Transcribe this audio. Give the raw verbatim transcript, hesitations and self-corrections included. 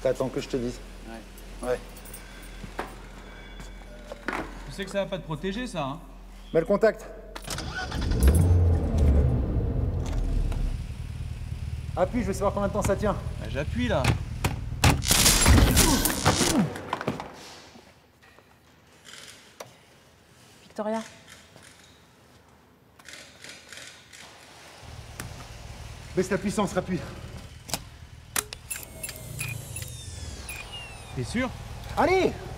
T'attends que je te dise. Ouais. Ouais. Tu sais que ça va pas te protéger, ça, hein? Mets le contact. Appuie, je vais savoir combien de temps ça tient. Bah, j'appuie, là. Victoria. Baisse la puissance, rappuie. T'es sûr? Allez!